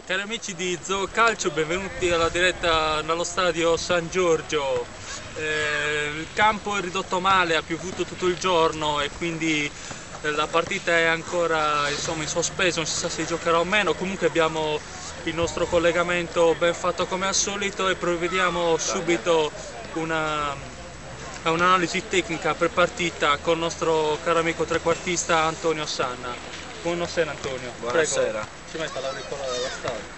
Cari amici di Zoo Calcio, benvenuti alla diretta nello stadio San Giorgio. Il campo è ridotto male, ha piovuto tutto il giorno e quindi la partita è ancora in sospeso, non si sa se giocherà o meno. Comunque abbiamo il nostro collegamento ben fatto come al solito e provvediamo subito a un'analisi tecnica per partita con il nostro caro amico trequartista Antonio Sanna. Buonasera Antonio. Buonasera. Prego, ci metta l'auricolare alla strada.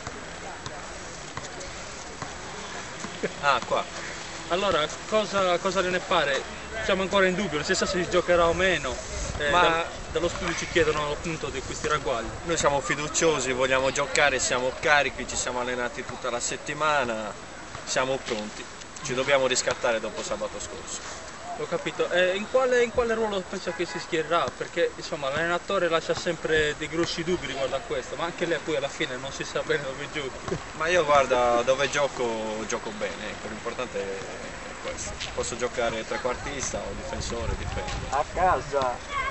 Ah, qua. Allora, cosa ne pare? Siamo ancora in dubbio, non si sa se si giocherà o meno. Dallo studio ci chiedono appunto di questi ragguagli. Noi siamo fiduciosi, vogliamo giocare, siamo carichi, ci siamo allenati tutta la settimana, siamo pronti. Ci dobbiamo riscattare dopo sabato scorso. Ho capito. In quale ruolo pensa che si schiererà? Perché insomma l'allenatore lascia sempre dei grossi dubbi riguardo a questo, ma anche lei poi alla fine non si sa bene dove giochi. Ma io guarda, dove gioco, gioco bene, ecco, l'importante è questo. Posso giocare trequartista o difensore, difendo. A casa!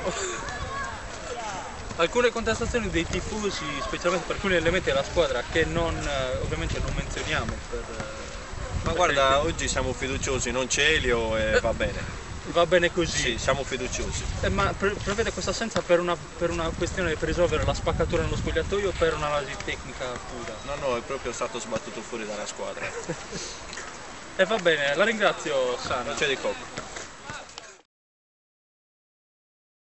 Alcune contestazioni dei tifosi, specialmente per alcuni elementi della squadra, che ovviamente non menzioniamo Ma guarda, oggi siamo fiduciosi, non c'è Elio e va bene. Va bene così. Sì, siamo fiduciosi. Ma prevede questa assenza per una questione per risolvere la spaccatura nello spogliatoio o per un'analisi tecnica pura? No, è proprio stato sbattuto fuori dalla squadra. E va bene, la ringrazio Sana. Non c'è di cocco.